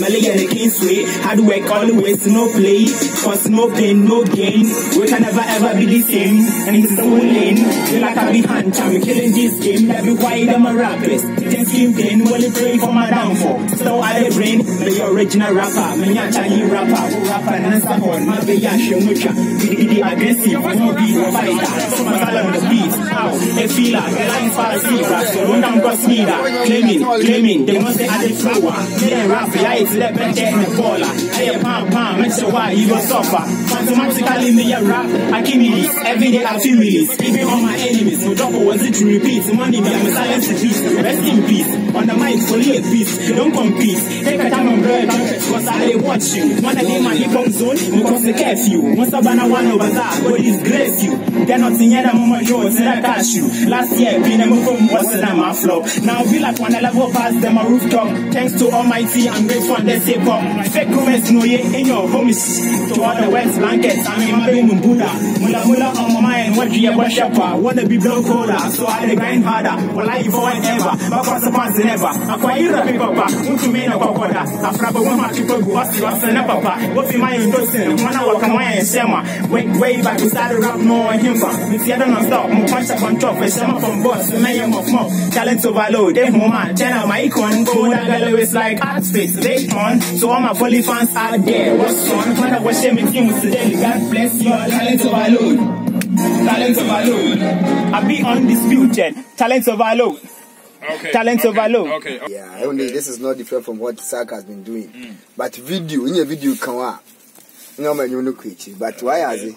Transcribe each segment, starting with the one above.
Malay and the Kingsway. Hard work always, no play. Cause no pain, no gain. We can never ever be the same. And it's the whole lane. Feel like I be hand I'm killing this game. That be why them a rappers. Then skin pain, only pray for my downfall. So I the brain, the original rapper. Me a Chinese rapper. Who rapper and support. My be a shimucha. Be aggressive. No be a fighter. So my style on the beat. A feeler. The lines for a fever. So run down cross me that. Claiming. They want to add a flower. Me and rapper. I it's left and get in the baller. I a pam. Make sure why you go suffer. Automatically me a rap. I give me this. Every day I feel release. Even on my enemies. No double was it to repeat. Money be I'm a silence to peace. Rest in peace. On the mic fully at peace. Don't compete. Take a time and bread. Cause I watch you. One of them my hip hop zone. Because they curse you. Once I've been a one over that. God disgrace you. They're not in yet a moment yours. And I catch you. Last year been a move from what's the my flow. Now be like when I level past them a rooftop. Thanks to Almighty I'm grateful and they say pop. Fake comments no ye in your homies. To all the West blankets. I'm in my baby Buddha. Mula on my mind. What do you ever shopper? Wanna be blow colder. So I grind harder. Well I forever. But what's the past never. I quite you the people papa. Who me no papa. After but when my people go us to us and papa. What in my person? One hour come away and shema. Way back to start rap more and him. If you don't stop, more punch up on top. Shema from boss. The mayor of more. Talent overload. Then woman. Channel my icon. Go that girl is like art space. They on. So all my poly fans out there. What's on? When I was shaming team with today. God bless you. Talent overload. Talent overload. I be undisputed. Talent overload. Okay. Talent overload. Okay. Yeah, only this is not different from what Sark has been doing. But video, in your video, come on. No man, you know, creature. But why is it?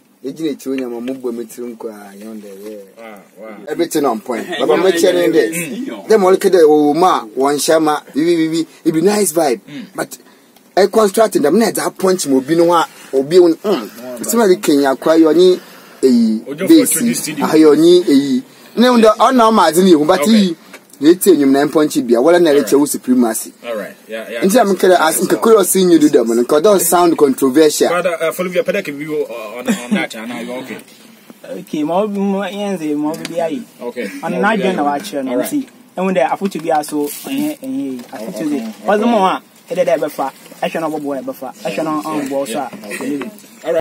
Everything on point. But I'm not sharing this. Them all could oh ma one shama. It be nice vibe. But I constructed them net that punch mobino or be on. Somebody can acquire any base. I only a name the honor Mazini, but he. They tell you 9 point be a well and supremacy. Alright, yeah. And I'm asking the curious seeing you do them because don't sound controversial. But follow your pedal view on that, and now you're okay. Okay, more be okay. I'm not going to watch you. See, and when they are put to be so, I put to the what's the more? It ever far. I shall not boy before. I shall not on board.